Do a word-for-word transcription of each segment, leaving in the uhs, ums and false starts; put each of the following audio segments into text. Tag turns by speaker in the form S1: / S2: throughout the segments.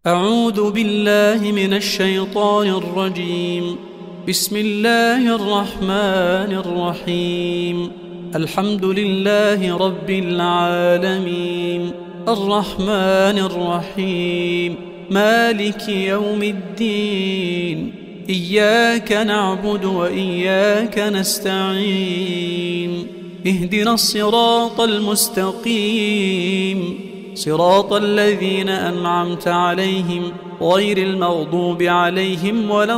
S1: أعوذ بالله من الشيطان الرجيم. بسم الله الرحمن الرحيم. الحمد لله رب العالمين، الرحمن الرحيم، مالك يوم الدين. إياك نعبد وإياك نستعين. اهدنا الصراط المستقيم، صراط الذين أنعمت عليهم غير المغضوب عليهم ولا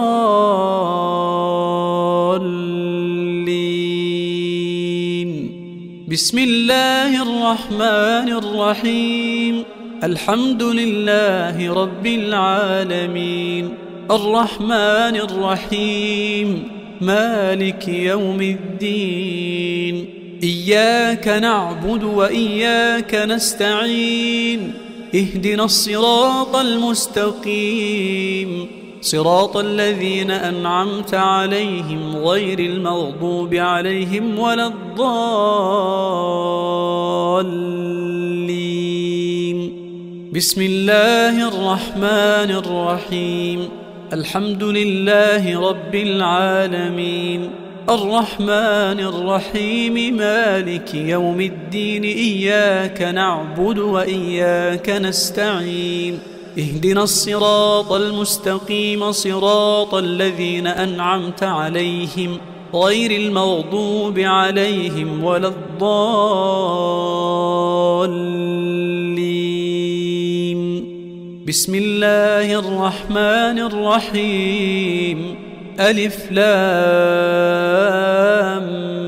S1: الضالين. بسم الله الرحمن الرحيم. الحمد لله رب العالمين، الرحمن الرحيم، مالك يوم الدين. إياك نعبد وإياك نستعين. اهدنا الصراط المستقيم، صراط الذين أنعمت عليهم غير المغضوب عليهم ولا الضالين. بسم الله الرحمن الرحيم. الحمد لله رب العالمين، الرحمن الرحيم، مالك يوم الدين. إياك نعبد وإياك نستعين. اهدنا الصراط المستقيم، صراط الذين أنعمت عليهم غير المغضوب عليهم ولا الضالين. بسم الله الرحمن الرحيم. ألف لام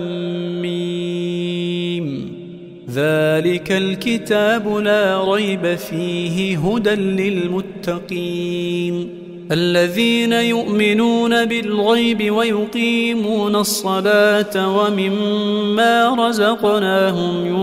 S1: ميم. ذلك الكتاب لا ريب فيه هدى للمتقين، الذين يؤمنون بالغيب ويقيمون الصلاة ومما رزقناهم